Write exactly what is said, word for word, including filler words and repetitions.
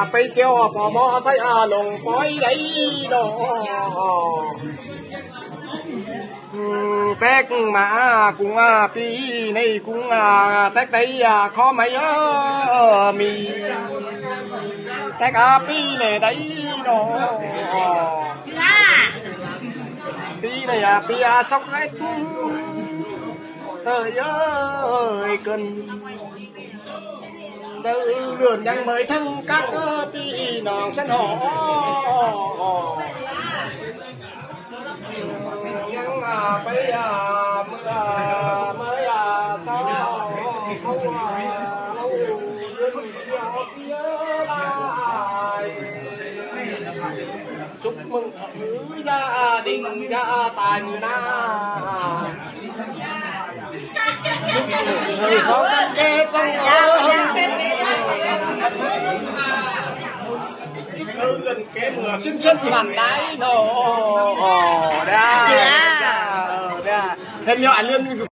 ไปเที่ยวพอมอใส่อาลงปอยได้ดอแตกมากุ้งปีในกุ้งแตกได้khó mấyมีแตกปีในได้ดอปีในปีsóc rét thời ơi cần đâu lượn đang mới thân các pi nòng sân hổ nhưng mà bây giờ mới sao không lâu nhớ lại chúc mừng gia đình gia tài na người sống kê trong ơ gần kê mưa xinh xinh bàn đáy nổ đa đa thêm nhỏ luôn